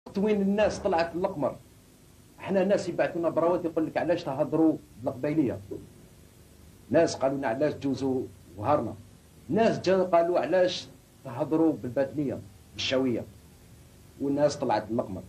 وين الناس طلعت للقمر. احنا ناس يبعثونا براوات يقول لك علاش تهضروا بالقبيليه. ناس قالوا لنا علاش تجوزوا وهرنا. ناس جا قالوا علاش تهضروا بالباتنيه بالشاويه. والناس طلعت للقمر.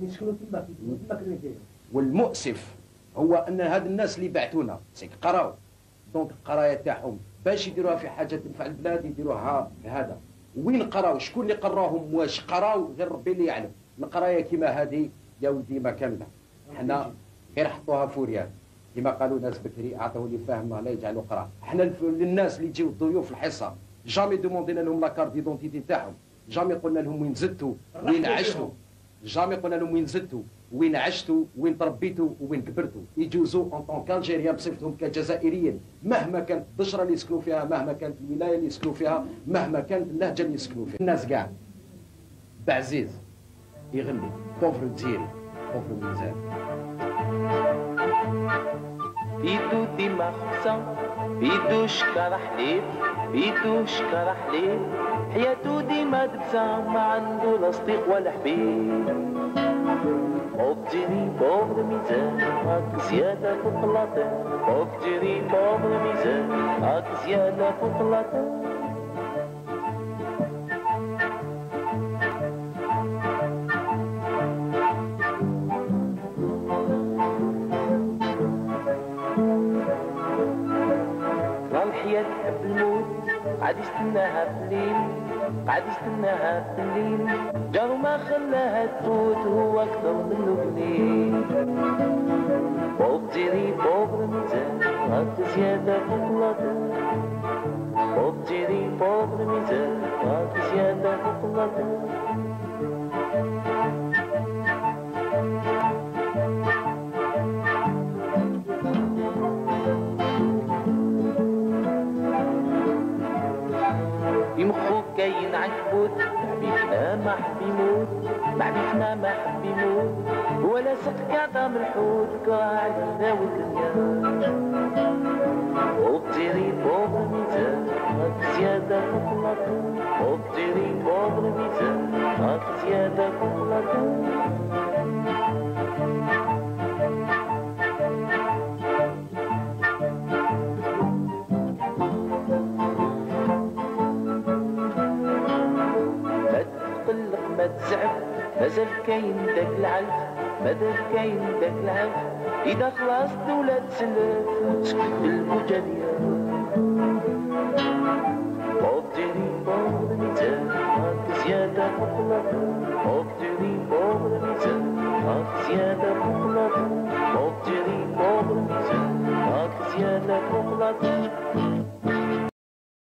والمؤسف هو ان هاد الناس اللي بعثونا سيك قراو دونك القرايه تاعهم باش يديروها في حاجه تنفع البلاد يديروها هذا. وين قراو؟ شكون اللي قراهم؟ واش قراو؟ غير ربي اللي يعلم. القرايه كيما هذه يا ولدي ما كامله. حنا غير حطوها فوريات كما قالوا ناس بكري، اعطوه اللي فاهم لا يجعلوا قرا. حنا للناس اللي يجيو الضيوف الحصه جامي دوموندينا لهم لا كارت ديدونتيتي تاعهم، جامي قلنا لهم وين زدتوا وين عشتوا، جامي قلنا لهم وين زدتوا وين عشتوا وين تربيتوا وين كبرتوا. يجوزوا اون طون كالجيريان بصفتهم كجزائريين مهما كانت البشره اللي يسكنوا فيها، مهما كانت الولايه اللي يسكنوا فيها، مهما كانت اللهجه اللي يسكنوا فيها. الناس كاع بعزيز يغني طوفر جزيري طوفر ميزان. بيدو ديما خبصة، بيدو شكر حليب، بيدو شكر حليب، حياتو ديما دبسة ما عندو لا صديق ولا حبيب. اوبتيري بوغ الميزان هاك زيادة فوق اللاطين، اوبتيري بوغ الميزان هاك زيادة فوق اللاطين. الحياة تحب الموت قاعد يستناها في الليل، قاعد يستناها في الليل، جارو ما خلاها تفوت هو أكثر منه بليل. بوب تيري بوب الميزان هاك زيادة فوق اللاطين، بوب تيري بوب الميزان هاك زيادة فوق اللاطين. في مخو كاين عنكبوت، محبيبنا ما حب يموت، محبيبنا ما حب يموت، ولا صدق كاع من الحوت كره علينا والدنيا. وبتيري بوب الميزان هاك زيادة فوق اللاطين، وبتيري بوب الميزان هاك زيادة فوق اللاطين. ما تزعف مازال كاين داك العلف، مازال كاين داك العلف، إذا خلاص الدولة تسلف وتسكت المجانية. بوب تيري بوب الميزان هاك زيادة فوق اللاطين، بوب تيري بوب الميزان هاك زيادة فوق اللاطين، بوب تيري بوب الميزان هاك زيادة فوق اللاطين.